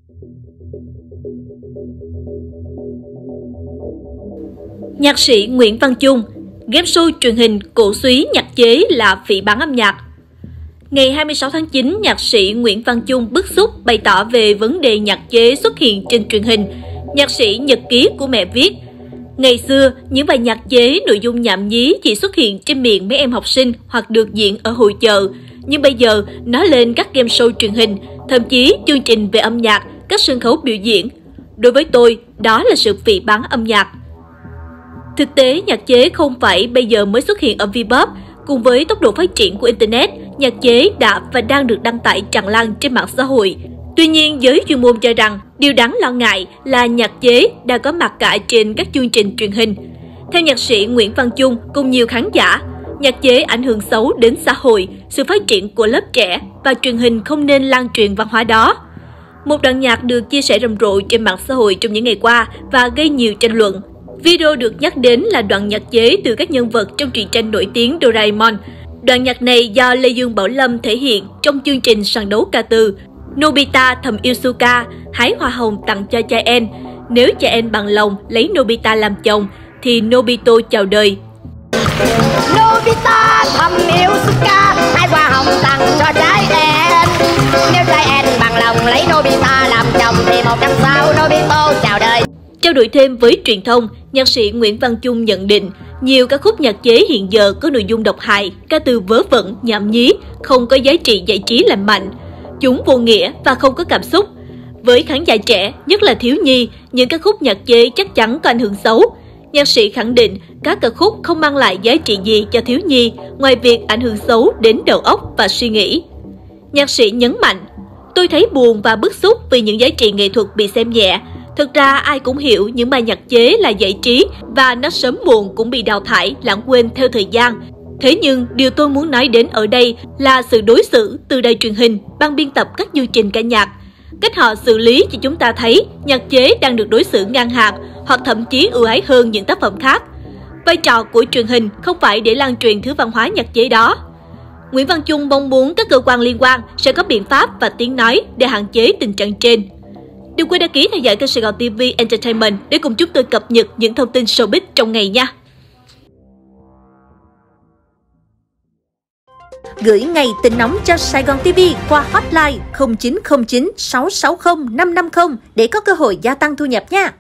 Nhạc sĩ Nguyễn Văn Chung, game show truyền hình cổ súy nhạc chế là phỉ báng âm nhạc. Ngày 26 tháng 9, nhạc sĩ Nguyễn Văn Chung bức xúc bày tỏ về vấn đề nhạc chế xuất hiện trên truyền hình. Nhạc sĩ nhật ký của mẹ viết: ngày xưa, những bài nhạc chế nội dung nhảm nhí chỉ xuất hiện trên miệng mấy em học sinh hoặc được diễn ở hội chợ. Nhưng bây giờ, nó lên các game show truyền hình, thậm chí chương trình về âm nhạc, các sân khấu biểu diễn. Đối với tôi, đó là sự phỉ báng âm nhạc. Thực tế, nhạc chế không phải bây giờ mới xuất hiện ở Vpop. Cùng với tốc độ phát triển của Internet, nhạc chế đã và đang được đăng tải tràn lan trên mạng xã hội. Tuy nhiên, giới chuyên môn cho rằng điều đáng lo ngại là nhạc chế đã có mặt cả trên các chương trình truyền hình. Theo nhạc sĩ Nguyễn Văn Chung cùng nhiều khán giả, nhạc chế ảnh hưởng xấu đến xã hội, sự phát triển của lớp trẻ và truyền hình không nên lan truyền văn hóa đó. Một đoạn nhạc được chia sẻ rầm rộ trên mạng xã hội trong những ngày qua và gây nhiều tranh luận. Video được nhắc đến là đoạn nhạc chế từ các nhân vật trong truyện tranh nổi tiếng Doraemon. Đoạn nhạc này do Lê Dương Bảo Lâm thể hiện trong chương trình sàn đấu ca từ Nobita thầm yêu Suka, hái hoa hồng tặng cho cha En. Nếu cha En bằng lòng lấy Nobita làm chồng, thì Nobito chào đời. Nobita thầm yêu Suka, hái hoa hồng tặng cho trái En. Nếu trái En bằng lòng lấy Nobita làm chồng, thì 1 năm sau Nobito chào đời. Trao đổi thêm với truyền thông, nhạc sĩ Nguyễn Văn Chung nhận định nhiều ca khúc nhạc chế hiện giờ có nội dung độc hại, ca từ vớ vẩn, nhảm nhí, không có giá trị giải trí lành mạnh. Chúng vô nghĩa và không có cảm xúc. Với khán giả trẻ, nhất là thiếu nhi, những ca khúc nhạc chế chắc chắn có ảnh hưởng xấu. Nhạc sĩ khẳng định các ca khúc không mang lại giá trị gì cho thiếu nhi, ngoài việc ảnh hưởng xấu đến đầu óc và suy nghĩ. Nhạc sĩ nhấn mạnh, tôi thấy buồn và bức xúc vì những giá trị nghệ thuật bị xem nhẹ. Thực ra ai cũng hiểu những bài nhạc chế là giải trí và nó sớm muộn cũng bị đào thải, lãng quên theo thời gian. Thế nhưng, điều tôi muốn nói đến ở đây là sự đối xử từ đài truyền hình, ban biên tập các chương trình ca nhạc. Cách họ xử lý cho chúng ta thấy nhạc chế đang được đối xử ngang hàng hoặc thậm chí ưu ái hơn những tác phẩm khác. Vai trò của truyền hình không phải để lan truyền thứ văn hóa nhạc chế đó. Nguyễn Văn Chung mong muốn các cơ quan liên quan sẽ có biện pháp và tiếng nói để hạn chế tình trạng trên. Đừng quên đăng ký theo dõi kênh Sài Gòn TV Entertainment để cùng chúng tôi cập nhật những thông tin showbiz trong ngày nha. Gửi ngay tin nóng cho Sài Gòn TV qua hotline 0909 660 550 để có cơ hội gia tăng thu nhập nha.